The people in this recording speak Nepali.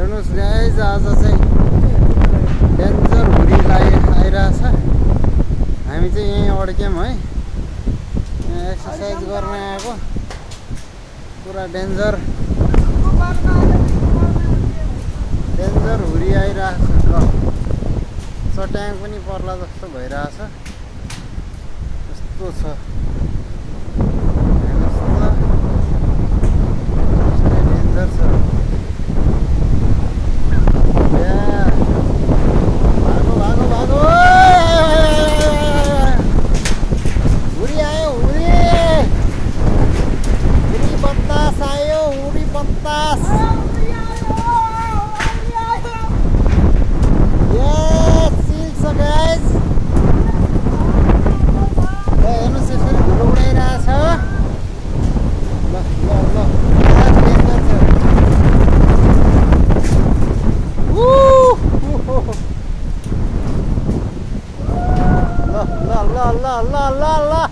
हेर्नुहोस् गाइज आज चाहिँ डेन्जर हुरी आइरहेछ। हामी चाहिँ यहीँ अड्क्यौँ है, यहाँ एक्सर्साइज गर्न आएको। पुरा डेन्जर हुरी आइरहेछ। ल चट्याङ पनि पर्ला जस्तो भइरहेछ। यस्तो छ हेर्नुहोस् त, डेन्जर छ। ल